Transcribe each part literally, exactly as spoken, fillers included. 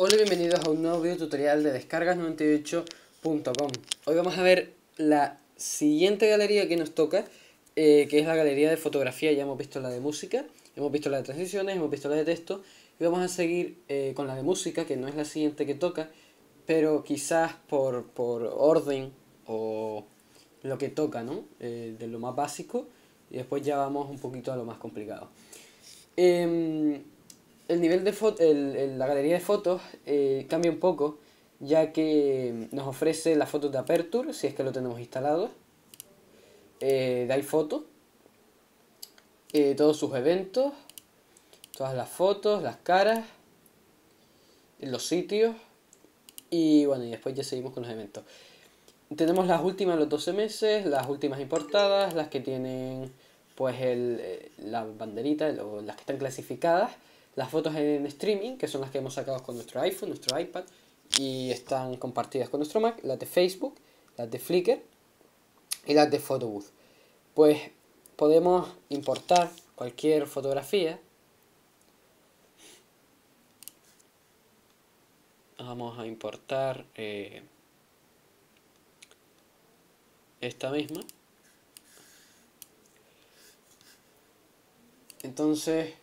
Hola y bienvenidos a un nuevo video tutorial de descargas noventa y ocho punto com. Hoy vamos a ver la siguiente galería que nos toca, eh, que es la galería de fotografía. Ya hemos visto la de música, hemos visto la de transiciones, hemos visto la de texto, y vamos a seguir eh, con la de música, que no es la siguiente que toca, pero quizás por, por orden o lo que toca, ¿no? Eh, de lo más básico, y después ya vamos un poquito a lo más complicado. Eh, el nivel de foto, el, el, la galería de fotos eh, cambia un poco, ya que nos ofrece las fotos de Aperture, si es que lo tenemos instalado, eh, de iPhoto, eh, todos sus eventos, todas las fotos, las caras, los sitios, y bueno, y después ya seguimos con los eventos. Tenemos las últimas, los doce meses, las últimas importadas, las que tienen pues el, la banderita, o las que están clasificadas, las fotos en streaming, que son las que hemos sacado con nuestro iPhone, nuestro iPad, y están compartidas con nuestro Mac, las de Facebook, las de Flickr y las de Photobooth. Pues podemos importar cualquier fotografía. Vamos a importar eh, esta misma. Entonces,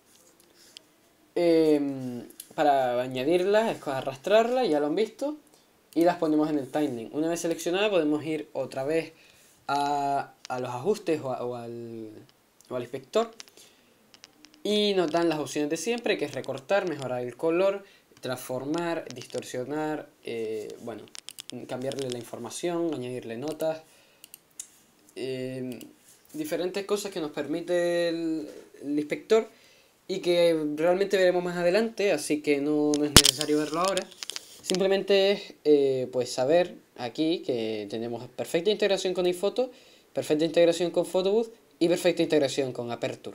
eh, para añadirlas es arrastrarla, ya lo han visto, y las ponemos en el timeline. Una vez seleccionada podemos ir otra vez a, a los ajustes o, a, o, al, o al inspector, y nos dan las opciones de siempre, que es recortar, mejorar el color, transformar, distorsionar, eh, bueno, cambiarle la información, añadirle notas, eh, diferentes cosas que nos permite el, el inspector y que realmente veremos más adelante, así que no, no es necesario verlo ahora. Simplemente es eh, pues saber aquí que tenemos perfecta integración con iPhoto, perfecta integración con Photobooth y perfecta integración con Aperture.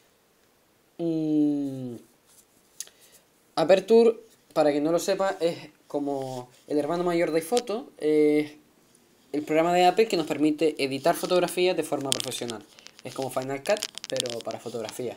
Mm, Aperture, para quien no lo sepa, es como el hermano mayor de iPhoto, es el programa de Apple que nos permite editar fotografías de forma profesional. Es como Final Cut, pero para fotografía.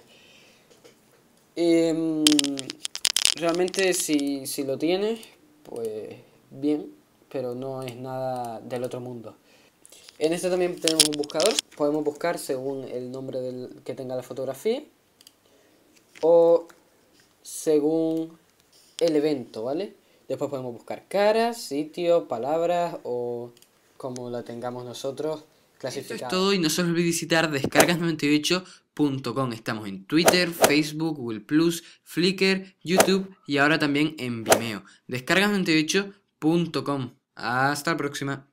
Eh, realmente si, si lo tienes, pues bien, pero no es nada del otro mundo. En este también tenemos un buscador. Podemos buscar según el nombre del que tenga la fotografía o según el evento, ¿vale? Después podemos buscar caras, sitio, palabras o como la tengamos nosotros clasificada. Esto es todo y no se os olvide visitar descargas noventa y ocho punto com. Estamos en Twitter, Facebook, Google plus, Flickr, YouTube y ahora también en Vimeo. descargas noventa y ocho punto com. Hasta la próxima.